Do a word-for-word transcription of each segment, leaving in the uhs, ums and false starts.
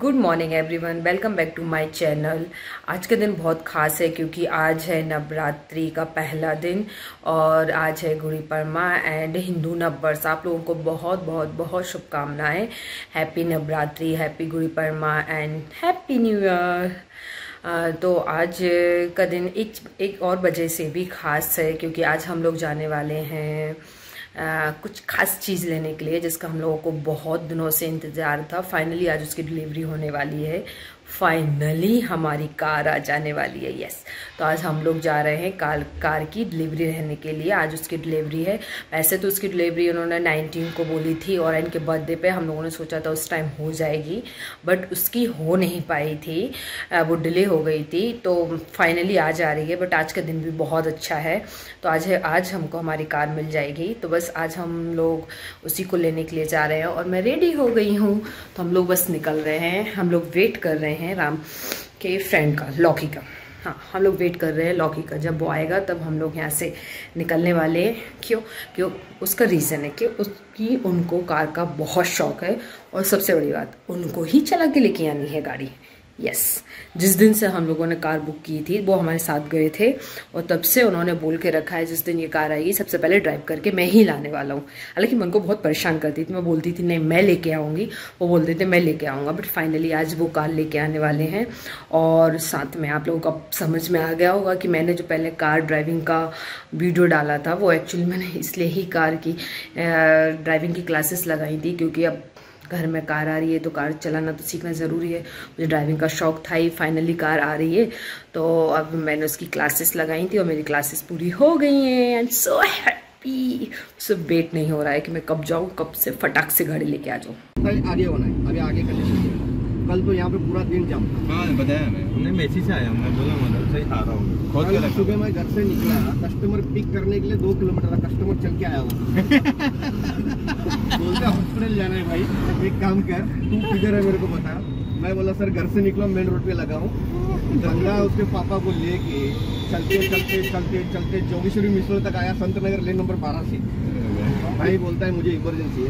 Good morning everyone, welcome back to my channel. आज का दिन बहुत ख़ास है क्योंकि आज है नवरात्रि का पहला दिन और आज है गुड़ी पड़वा एंड हिंदू नववर्ष। आप लोगों को बहुत बहुत बहुत शुभकामनाएं। Happy Navratri, happy Gudi Padwa and happy new year. तो आज का दिन एक एक और वजह से भी ख़ास है क्योंकि आज हम लोग जाने वाले हैं Uh, कुछ खास चीज़ लेने के लिए जिसका हम लोगों को बहुत दिनों से इंतज़ार था। फाइनली आज उसकी डिलीवरी होने वाली है। फाइनली हमारी कार आ जाने वाली है। यस, तो आज हम लोग जा रहे हैं कार कार की डिलीवरी रहने के लिए। आज उसकी डिलीवरी है। वैसे तो उसकी डिलीवरी उन्होंने नाइनटीन को बोली थी और इनके बर्थडे पे हम लोगों ने सोचा था उस टाइम हो जाएगी, बट उसकी हो नहीं पाई थी, वो डिले हो गई थी। तो फाइनली आज आ रही है। बट आज का दिन भी बहुत अच्छा है, तो आज है आज हमको हमारी कार मिल जाएगी। तो बस आज हम लोग उसी को लेने के लिए जा रहे हैं और मैं रेडी हो गई हूँ। तो हम लोग बस निकल रहे हैं। हम लोग वेट कर रहे हैं राम के फ्रेंड का, लौकी का। हाँ, हम लोग वेट कर रहे हैं लौकी का। जब वो आएगा तब हम लोग यहाँ से निकलने वाले हैं। क्यों क्यों उसका रीज़न है कि उसकी उनको कार का बहुत शौक है और सबसे बड़ी बात, उनको ही चला के लेके आनी है गाड़ी। Yes yes. जिस दिन से हम लोगों ने कार बुक की थी वो हमारे साथ गए थे और तब से उन्होंने बोल के रखा है जिस दिन ये कार आएगी सबसे पहले ड्राइव करके मैं ही लाने वाला हूँ। हालांकि मैं उनको बहुत परेशान करती थी, मैं बोलती थी नहीं मैं लेके आऊँगी, वो बोलते थे मैं लेके आऊँगा। बट फाइनली आज वो कार लेके आने वाले हैं। और साथ में आप लोगों को समझ में आ गया होगा कि मैंने जो पहले कार ड्राइविंग का वीडियो डाला था वो एक्चुअली मैंने इसलिए ही कार की ड्राइविंग की क्लासेस लगाई थी क्योंकि अब घर में कार आ रही है तो कार चलाना तो सीखना ज़रूरी है। मुझे ड्राइविंग का शौक था ही, फाइनली कार आ रही है तो अब मैंने उसकी क्लासेस लगाई थी और मेरी क्लासेस पूरी हो गई हैं। I am so happy. सिर्फ वेट नहीं हो रहा है कि मैं कब जाऊँ, कब से फटाक से गाड़ी लेके आ जाऊँ। आगे होना है, अभी आगे करने। कल तो यहाँ पे पूरा दिन जाम था। हाँ बताया मैं, उन्हें मैसेज से आया, मैं बोला मतलब सही आ रहा हूँ। कल सुबह मैं घर से निकला, कस्टमर पिक करने के लिए दो किलोमीटर का कस्टमर चल के आया हुआ। बोलता हॉस्पिटल जाना है भाई, एक काम कर तू किधर है मेरे को बता। मैं बोला सर घर से निकला, मेन रोड पे लगा हूँ। बंदा उसके पापा को लेके चलते चलते चलते चलते जोगेश्वरी मिश्र तक आया, संत नगर लेन नंबर बारह से। भाई बोलता है मुझे इमरजेंसी है।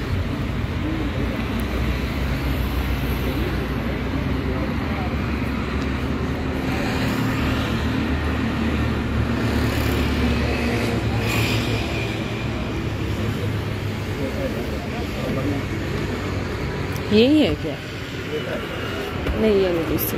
यही है क्या? नहीं, ये नहीं दूसरी।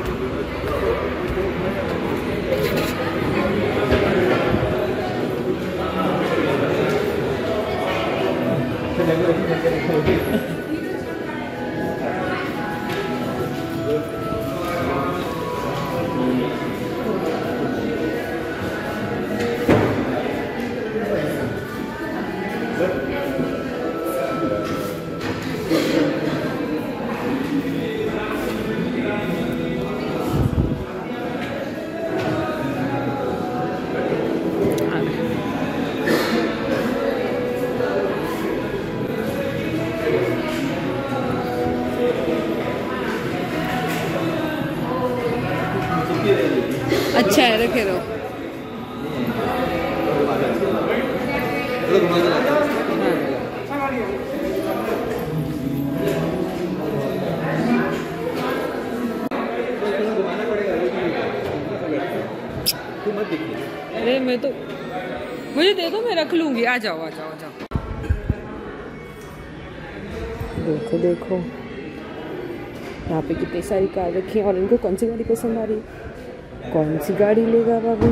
अच्छा है, रखे रहो। अरे मैं तो मुझे दे दो, मैं रख लूंगी। आ जाओ आ जाओ आ जाओ। देखो देखो यहाँ पे कितनी सारी कार रखी है और इनको कौन सी गाड़ी पसंद आ रही है? कौन सी गाड़ी लेगा बाबू?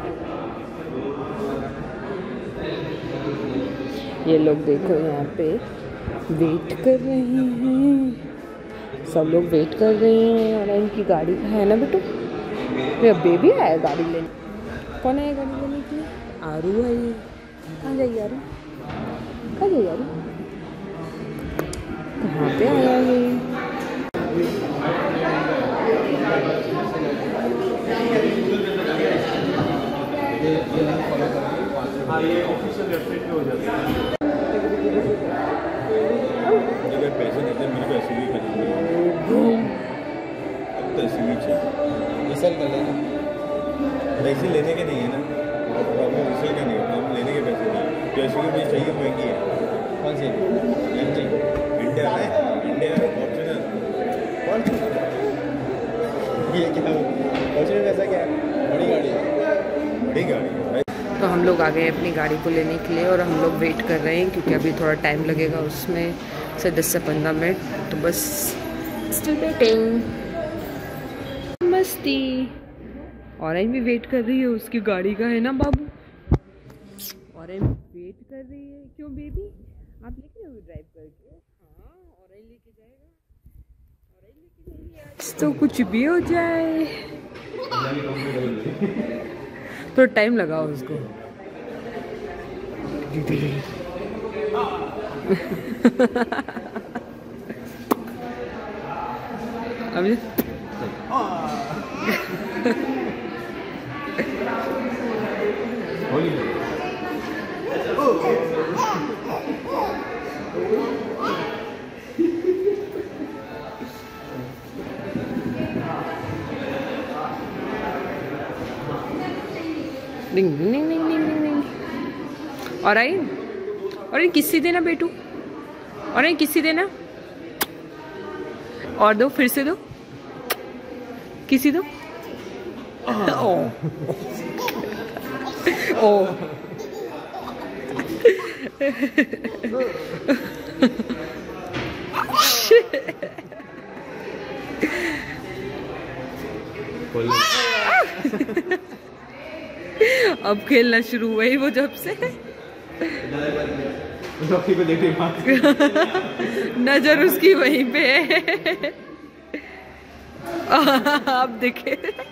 ये लोग देखो यहाँ पे वेट कर रहे हैं, सब लोग वेट कर रहे हैं और इनकी गाड़ी है ना बेटू। मेरा बेबी आया गाड़ी लेने। कौन आया गाड़ी लेने के लिए? आरू है ये। कहाँ जाइए आरू? कहाँ जाइए आरू? कहाँ पे आया है? हाँ, ये ऑफिशियल वेबसाइट पे हो जाता है। अगर पैसे नहीं थे मेरे को ऐसे भी खरीदनी है, अब तो ऐसे भी चाहिए। रिसल कर लेना, पैसे लेने के नहीं है ना, रिसल का नहीं है, लेने के पैसे नहीं है। तो ऐसे भी मुझे चाहिए, महंगी है। कौन सी? इंडिया है, इंडिया फॉर्च्यूनर। कौन ये क्या फॉर्च्यूनर ऐसा क्या है, बड़ी गाड़ी है, बड़ी गाड़ी है। तो हम लोग आ गए अपनी गाड़ी को लेने के लिए और हम लोग वेट कर रहे हैं क्योंकि अभी थोड़ा टाइम लगेगा उसमें से दस से पंद्रह मिनट, तो बस स्टिल वेटिंग। मस्ती। ऑरेंज भी वेट कर रही है, उसकी गाड़ी का है ना बाबू। ऑरेंज वेट कर रही है। क्यों बेबी, आप लेके जाओगे ड्राइव करके? हाँ, ऑरेंज लेके जाएगा, ऑरेंज लेके जाएगी आज तो कुछ भी हो जाए। तो टाइम लगा उसको। अभी डिंग डिंग डिंग डिंग डिंग डिंग। और आई और ये किसी देना बेटू, और ये किसी देना, और दो, फिर से दो, किसी दो। ओ ओ अब खेलना शुरू हुआ ही वो जब से। रॉकी को देख रही नजर उसकी वहीं पे है। आप देखे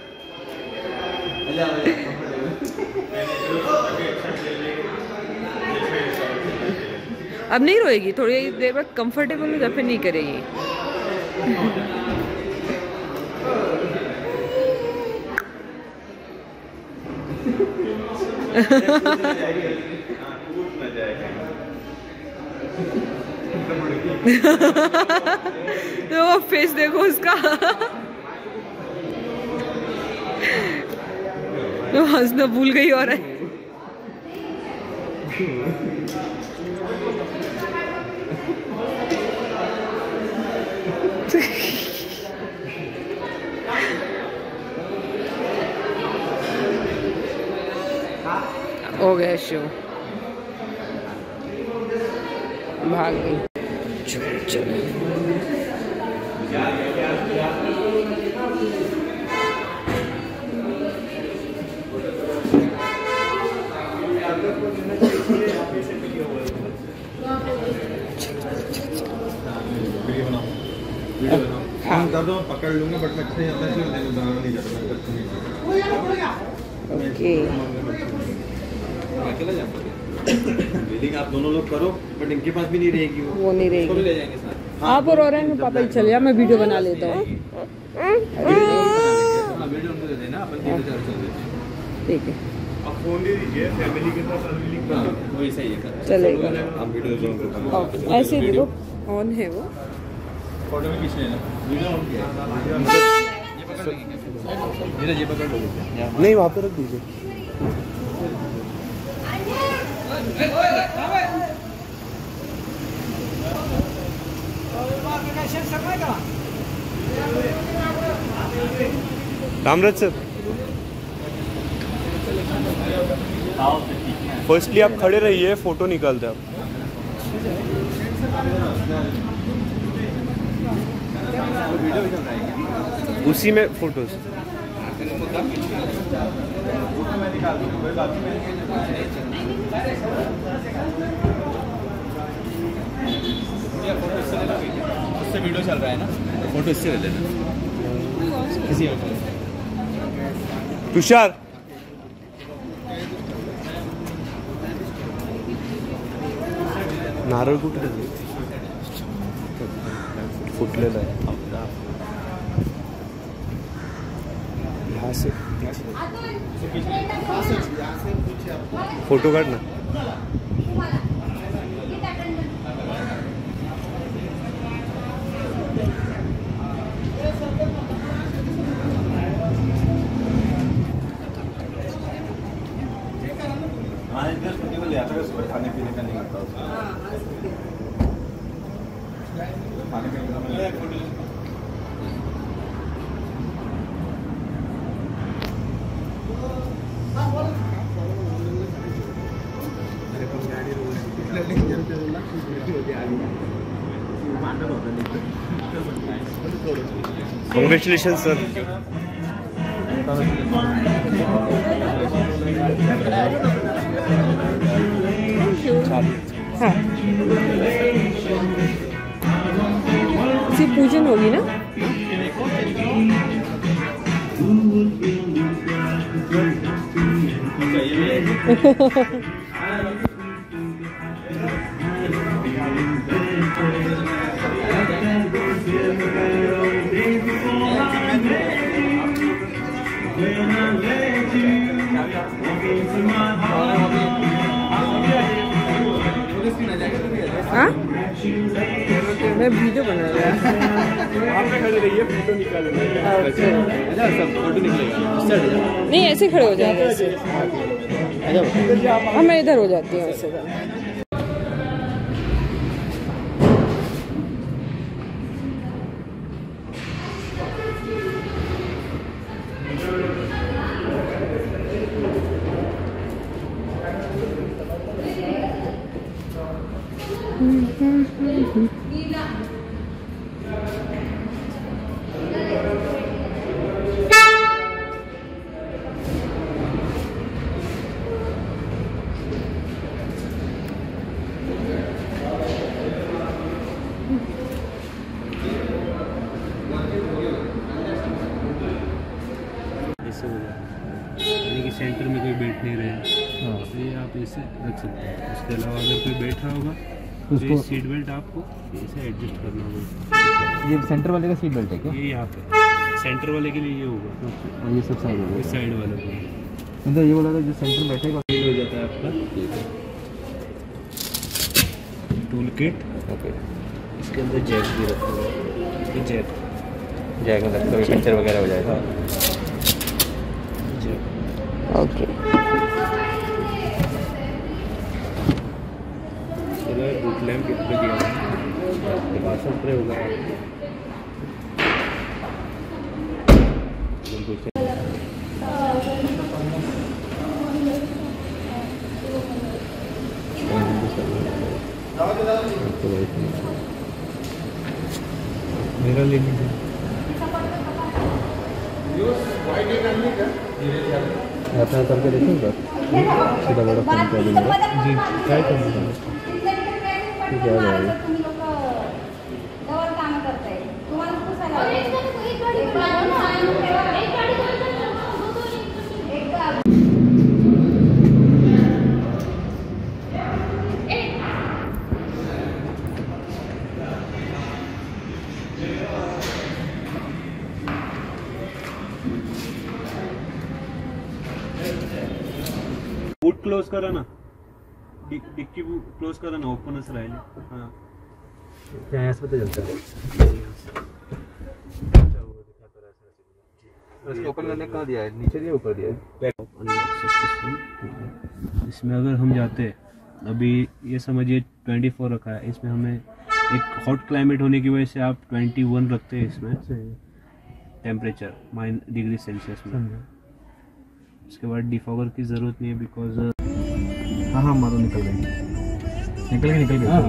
अब नहीं रोएगी, थोड़ी देर बाद कंफर्टेबल हो जाए फिर नहीं करेगी। तो वो फेस देखो उसका। तो हंसना भूल गई और है। हो गया शो, भाग गई। चलो चलो हाँ कर दो, पकड़ लूंगा बट मैं नहीं जाता, इसलिए बनाना नहीं जाता, ओके। अकेला जाता बिल्डिंग आप दोनों लोग करो, बट इनके पास भी नहीं रहेगी, वो वो नहीं रहेगी, ले जाएंगे साथ। आप और ऑरेंज में पापा ही चल जा, मैं वीडियो बना लेता हूँ। वीडियो उनको दे देना, अपन तीन हजार चल देते हैं। ठीक है, आप फोन दे दीजिए, फैमिली के साथ वही सही है, चलेगा। आप वीडियो ऐसे देखो ऑन है वो, फोटो में खींच लेना, वीडियो ऑन किया है, ये पकड़ लो, नहीं वहाँ पे रख दीजिए। रामराज सर, फर्स्टली आप खड़े रहिए, फोटो निकालते आप। उसी में फोटोज उससे वीडियो चल रहा है ना, फोटो इससे ले लेना किसी और। तुषार नारळ कुठे फुटलेलं आहे, यहाँ से फोटो काढ ना। खाने पीने का नहीं होता, खाने पीने का Congratulations, sir. हाँ सिर्फ पूजन होगी ना? हाँ मैं वीडियो बना रहा हूँ। आप खड़े रहिए, फोटो निकालेंगे। अच्छा सब फोटो निकलेगा। नहीं ऐसे खड़े हो जाएंगे ऐसे। हाँ मैं इधर हो जाती हूँ ऐसे। यानी कि सेंटर में कोई बैठ नहीं रहे, तो ये आप ऐसे रख सकते हैं। उसके अलावा अगर कोई बैठ रहा होगा तो ये सीट बेल्ट आपको ऐसे एडजस्ट करना होगा। ये सेंटर वाले का सीट बेल्ट है क्या? ये यहाँ पे सेंटर वाले के लिए ये होगा, और ये सब साइड होगा। इस साइड वाले को मतलब ये वाला जो सेंटर बैठेगा हो जाता है आपका टूल किट। ओके, इसके अंदर जैक भी रखा हुआ है, ये जैक जैक मतलब कभी पंचर वगैरह हो जाएगा। ओके बूट लैम्प पे दिया स्प्रे होगा। मेरा ले लीजिए। अपना करके देखूँगा सीधा बड़ा फोन कर दूँगा जी ट्राई करूँगा। ठीक है, आ जाएगा। बूट क्लोज करा ना, डिक्की क्लोज करा ना, ओपनच राहिले। हाँ क्या यहाँ से पता चलता है? इसको ओपन करने कहाँ दिया है? नीचे दिया ऊपर दिया है? इसमें अगर हम जाते हैं, अभी ये समझिए ट्वेंटी फोर रखा है, इसमें हमें एक हॉट क्लाइमेट होने की वजह से आप ट्वेंटी वन रखते हैं इसमें टेम्परेचर माइन डिग्री सेल्सियस में। उसके बाद डिफॉगर की ज़रूरत नहीं है बिकॉज हाँ हाँ मारो निकल गई निकल गई निकल गई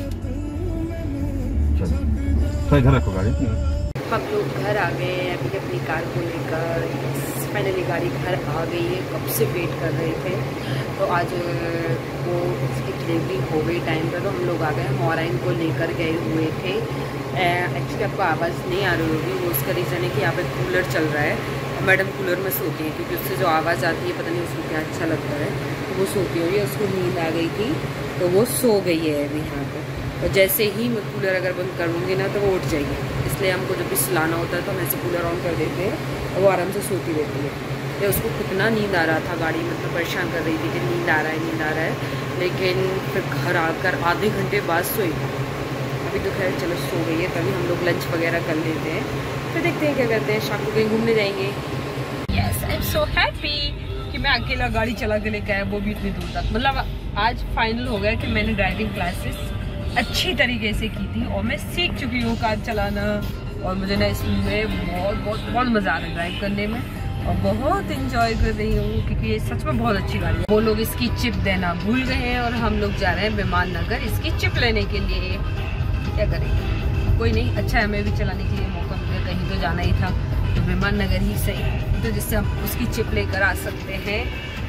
चलो तो इधर रखो गाड़ी। हम लोग घर आ गए हैं अभी अपनी कार को लेकर। फाइनली गाड़ी घर आ गई है, कब से वेट कर रहे थे। तो आज वो उसकी डिलीवरी हो गई टाइम पर, तो हम लोग आ गए। मॉराइन को लेकर गए हुए थे। एक्चुअली आपको आवाज़ नहीं आ रही होगी, वो उसका रीज़न है कि यहाँ पर कूलर चल रहा है। मैडम कूलर में सोती है क्योंकि उससे जो आवाज़ आती है पता नहीं उसको क्या अच्छा लगता है, तो वो सोती हुई है। उसको नींद आ गई थी तो वो सो गई है अभी यहाँ पर। और जैसे ही मैं कूलर अगर बंद करूँगी ना तो वो उठ जाएगी, इसलिए हमको जब भी सुलाना होता है तो हम ऐसे कूलर ऑन कर देते हैं और वो आराम से सोती रहती है। तो उसको कितना नींद आ रहा था, गाड़ी मतलब परेशान कर रही थी कि नींद आ रहा है नींद आ रहा है, लेकिन फिर घर आकर आधे घंटे बाद सोई। अभी तो खैर चलो सो गई है, तभी हम लोग लंच वगैरह कर लेते हैं, फिर देखते हैं क्या करते हैं। शाम को कहीं घूमने जाएंगे। Yes I am so happy कि मैं अकेला गाड़ी चला के लेकर आया, वो भी इतनी दूर तक। मतलब आज फाइनल हो गया कि मैंने ड्राइविंग क्लासेस अच्छी तरीके से की थी और मैं सीख चुकी हूँ कार चलाना। और मुझे ना इसमें बहुत बहुत बहुत मज़ा आ रहा है ड्राइव करने में। और बहुत इंजॉय कर रही हूँ क्योंकि ये सच में बहुत अच्छी गाड़ी है। वो लोग इसकी चिप देना भूल गए हैं और हम लोग जा रहे हैं विमान नगर इसकी चिप लेने के लिए। क्या करेंगे, कोई नहीं, अच्छा है हमें भी चलाने के लिए मौका मिला, कहीं तो जाना ही था तो विमान नगर ही सही, तो जिससे हम उसकी चिप लेकर आ सकते हैं।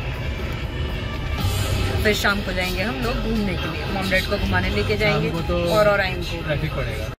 फिर शाम को जाएंगे हम लोग घूमने के लिए, मॉम डैड को घुमाने लेके जाएंगे और और को ट्रैफिक पड़ेगा।